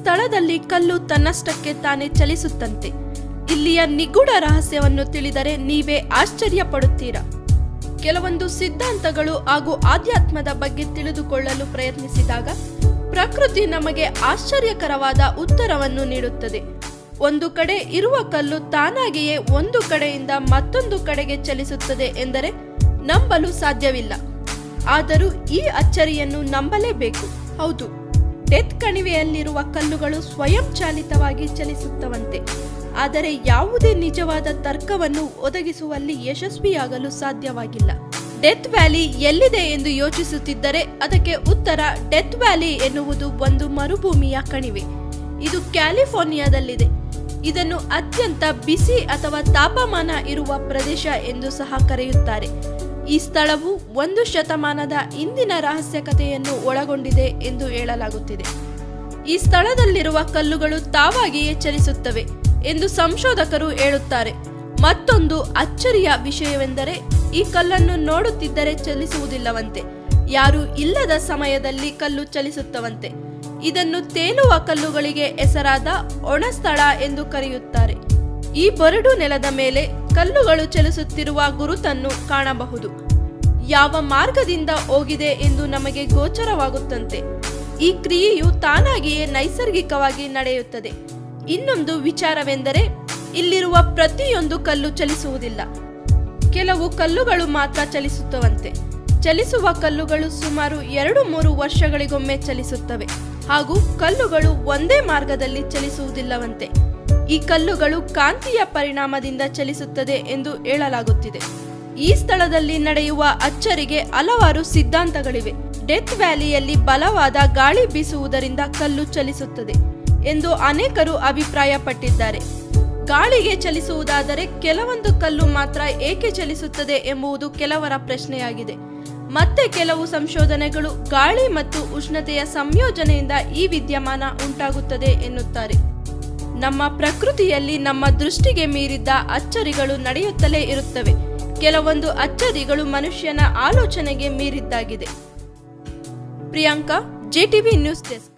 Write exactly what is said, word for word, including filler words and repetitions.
ಸ್ಥಳದಲ್ಲಿ ಕಲ್ಲು ತನ್ನಷ್ಟಕ್ಕೆ ತಾನೇ ಚಲಿಸುತ್ತಂತೆ. ಇಲ್ಲಿಯ ನಿಗೂಢ ರಹಸ್ಯವನ್ನು ತಿಳಿದರೆ ನೀವೇ ಆಶ್ಚರ್ಯ ಪಡುತ್ತೀರಾ. ಕೆಲವೊಂದು ಸಿದ್ಧಾಂತಗಳು ಹಾಗೂ ಆಧ್ಯಾತ್ಮದ ಬಗ್ಗೆ ತಿಳಿದುಕೊಳ್ಳಲು ಪ್ರಯತ್ನಿಸಿದಾಗ ಪ್ರಕೃತಿ ನಮಗೆ ಆಶ್ಚರ್ಯಕರವಾದ ಉತ್ತರವನ್ನು ನೀಡುತ್ತದೆ. ಒಂದು ಕಡೆ ಇರುವ ಕಲ್ಲು ತಾನಾಗಿಯೇ ಒಂದು ಕಡೆಯಿಂದ ಮತ್ತೊಂದು ಕಡೆಗೆ ಚಲಿಸುತ್ತದೆ ಎಂದರೆ ನಂಬಲು ಸಾಧ್ಯವಿಲ್ಲ. ಆದರೂ ಈ ಅಚ್ಚರಿಯನ್ನು ನಂಬಲೇಬೇಕು. ಹೌದು, ಡೆತ್ ಕಣಿವೆಯಲ್ಲಿರುವ ಕಲ್ಲುಗಳು ಸ್ವಯಂ ಚಾಲಿತವಾಗಿ ಚಲಿಸುತ್ತವಂತೆ. ಆದರೆ ಯಾವುದೇ ನಿಜವಾದ ತರ್ಕವನ್ನು ಒದಗಿಸುವಲ್ಲಿ ಯಶಸ್ವಿಯಾಗಲು ಸಾಧ್ಯವಾಗಿಲ್ಲ. ಡೆತ್ ವ್ಯಾಲಿ ಎಲ್ಲಿದೆ ಎಂದು ಯೋಚಿಸುತ್ತಿದ್ದರೆ ಅದಕ್ಕೆ ಉತ್ತರ ಡೆತ್ ವ್ಯಾಲಿ ಎನ್ನುವುದು ಒಂದು ಮರುಭೂಮಿಯ ಕಣಿವೆ. ಇದು ಕ್ಯಾಲಿಫೋರ್ನಿಯಾದಲ್ಲಿದೆ. ಇದನ್ನು ಅತ್ಯಂತ ಬಿಸಿ ಅಥವಾ ತಾಪಮಾನ ಇರುವ ಪ್ರದೇಶ ಎಂದು ಸಹ ಕರೆಯುತ್ತಾರೆ. ಈ ಸ್ಥಳವು ಒಂದು ಶತಮಾನದ ಇಂದಿನ ರಹಸ್ಯ ಕಥೆಯನ್ನು ಒಳಗೊಂಡಿದೆ ಎಂದು ಹೇಳಲಾಗುತ್ತಿದೆ. ಈ ಸ್ಥಳದಲ್ಲಿರುವ ಕಲ್ಲುಗಳು ತಾವಾಗಿಯೇ ಚಲಿಸುತ್ತವೆ ಎಂದು ಸಂಶೋಧಕರು ಹೇಳುತ್ತಾರೆ. ಮತ್ತೊಂದು ಅಚ್ಚರಿಯ ವಿಷಯವೆಂದರೆ ಈ ಕಲ್ಲನ್ನು ನೋಡುತ್ತಿದ್ದರೆ ಚಲಿಸುವುದಿಲ್ಲವಂತೆ. ಯಾರು ಇಲ್ಲದ ಸಮಯದಲ್ಲಿ ಕಲ್ಲು ಚಲಿಸುತ್ತವಂತೆ. ಇದನ್ನು ತೇಲುವ ಕಲ್ಲುಗಳಿಗೆ ಹೆಸರಾದ ಒಣಸ್ಥಳ ಎಂದು ಕರೆಯುತ್ತಾರೆ. ಈ ಬರಡು ನೆಲದ ಮೇಲೆ ಕಲ್ಲುಗಳು ಚಲಿಸುತ್ತಿರುವ ಗುರುತನ್ನು ಕಾಣಬಹುದು. ಯಾವ ಮಾರ್ಗದಿಂದ ಹೋಗಿದೆ ಎಂದು ನಮಗೆ ಗೋಚರವಾಗುತ್ತಂತೆ. ಈ ಕ್ರಿಯೆಯು ತಾನಾಗಿಯೇ ನೈಸರ್ಗಿಕವಾಗಿ ನಡೆಯುತ್ತದೆ. ಇನ್ನೊಂದು ವಿಚಾರವೆಂದರೆ ಇಲ್ಲಿರುವ ಪ್ರತಿಯೊಂದು ಕಲ್ಲು ಚಲಿಸುವುದಿಲ್ಲ. ಕೆಲವು ಕಲ್ಲುಗಳು ಮಾತ್ರ ಚಲಿಸುತ್ತವಂತೆ. ಚಲಿಸುವ ಕಲ್ಲುಗಳು ಸುಮಾರು ಎರಡು ಮೂರು ವರ್ಷಗಳಿಗೊಮ್ಮೆ ಚಲಿಸುತ್ತವೆ ಹಾಗೂ ಕಲ್ಲುಗಳು ಒಂದೇ ಮಾರ್ಗದಲ್ಲಿ ಚಲಿಸುವುದಿಲ್ಲವಂತೆ. ಈ ಕಲ್ಲುಗಳು ಕಾಂತೀಯ ಪರಿಣಾಮದಿಂದ ಚಲಿಸುತ್ತದೆ ಎಂದು ಹೇಳಲಾಗುತ್ತಿದೆ. ಈ ಸ್ಥಳದಲ್ಲಿ ನಡೆಯುವ ಅಚ್ಚರಿಗೆ ಹಲವಾರು ಸಿದ್ಧಾಂತಗಳಿವೆ. ಡೆತ್ ವ್ಯಾಲಿಯಲ್ಲಿ ಬಲವಾದ ಗಾಳಿ ಬೀಸುವುದರಿಂದ ಕಲ್ಲು ಚಲಿಸುತ್ತದೆ ಎಂದು ಅನೇಕರು ಅಭಿಪ್ರಾಯಪಟ್ಟಿದ್ದಾರೆ. ಗಾಳಿಗೆ ಚಲಿಸುವುದಾದರೆ ಕೆಲವೊಂದು ಕಲ್ಲು ಮಾತ್ರ ಏಕೆ ಚಲಿಸುತ್ತದೆ ಎಂಬುದು ಕೆಲವರ ಪ್ರಶ್ನೆಯಾಗಿದೆ. ಮತ್ತೆ ಕೆಲವು ಸಂಶೋಧನೆಗಳು ಗಾಳಿ ಮತ್ತು ಉಷ್ಣತೆಯ ಸಂಯೋಜನೆಯಿಂದ ಈ ವಿದ್ಯಮಾನ ಉಂಟಾಗುತ್ತದೆ ಎನ್ನುತ್ತಾರೆ. ನಮ್ಮ ಪ್ರಕೃತಿಯಲ್ಲಿ ನಮ್ಮ ದೃಷ್ಟಿಗೆ ಮೀರಿದ ಅಚ್ಚರಿಗಳು ನಡೆಯುತ್ತಲೇ ಇರುತ್ತವೆ. ಕೆಲವೊಂದು ಅಚ್ಚರಿಗಳು ಮನುಷ್ಯನ ಆಲೋಚನೆಗೆ ಮೀರಿದ್ದಾಗಿದೆ. Priyanka, JTV news desk.